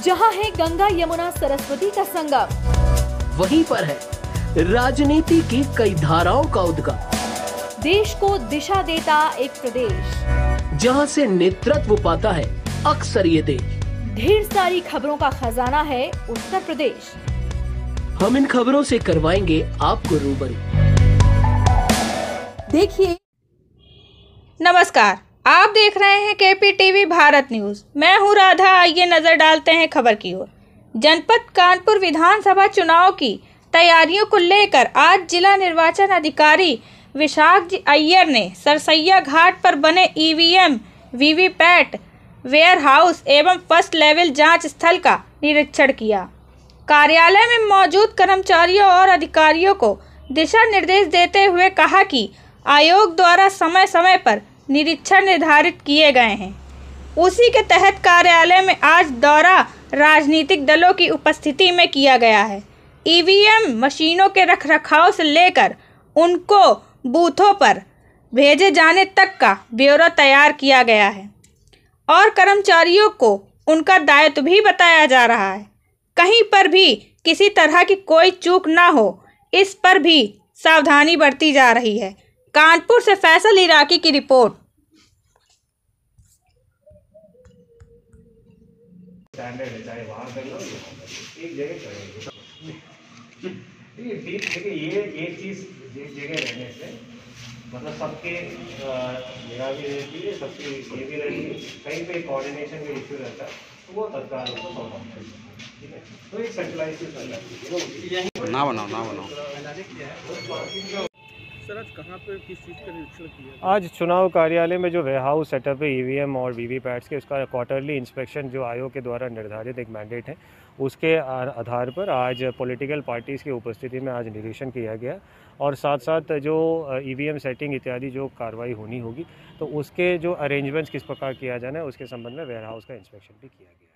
जहां है गंगा यमुना सरस्वती का संगम, वहीं पर है राजनीति की कई धाराओं का उद्गम। देश को दिशा देता एक प्रदेश, जहां से नेतृत्व पाता है अक्सर ये देश। ढेर सारी खबरों का खजाना है उत्तर प्रदेश। हम इन खबरों से करवाएंगे आपको रूबरू। देखिए। नमस्कार, आप देख रहे हैं केपी टीवी भारत न्यूज। मैं हूं राधा। आइए नजर डालते हैं खबर की ओर। जनपद कानपुर विधानसभा चुनाव की तैयारियों को लेकर आज जिला निर्वाचन अधिकारी विशाख जी अय्यर ने सरसैया घाट पर बने ईवीएम, वीवीपैट, वेयर हाउस एवं फर्स्ट लेवल जांच स्थल का निरीक्षण किया। कार्यालय में मौजूद कर्मचारियों और अधिकारियों को दिशा निर्देश देते हुए कहा कि आयोग द्वारा समय समय पर निरीक्षण निर्धारित किए गए हैं। उसी के तहत कार्यालय में आज दौरा राजनीतिक दलों की उपस्थिति में किया गया है। ईवीएम मशीनों के रखरखाव से लेकर उनको बूथों पर भेजे जाने तक का ब्यौरा तैयार किया गया है और कर्मचारियों को उनका दायित्व भी बताया जा रहा है। कहीं पर भी किसी तरह की कोई चूक ना हो, इस पर भी सावधानी बरती जा रही है। कानपुर से फैसल इराकी की रिपोर्ट। स्टैंडर्ड है, चाहे वहाँ कर लो एक जगह करेंगे। देखिए ये एक चीज़ एक जगह रहने से मतलब सबके जगह भी रहती है, सबकी ये भी रहती है। कहीं पे कोऑर्डिनेशन का इश्यू रहता है तो वो तत्काल उसको सॉल्व आउट करते हैं। ठीक है, तो एक सेंट्रलाइज ना बनाओ। सर आज कहाँ पर किस चीज़ का निरीक्षण किया? आज चुनाव कार्यालय में जो वेयरहाउस सेटअप है ईवीएम और वीवीपैट्स के, उसका क्वार्टरली इंस्पेक्शन जो आयोग के द्वारा निर्धारित एक मैंडेट है, उसके आधार पर आज पॉलिटिकल पार्टीज़ की उपस्थिति में आज निरीक्षण किया गया और साथ साथ जो ईवीएम सेटिंग इत्यादि जो कार्रवाई होनी होगी तो उसके जो अरेंजमेंट्स किस प्रकार किया जाना है उसके संबंध में वेयरहाउस का इंस्पेक्शन भी किया गया।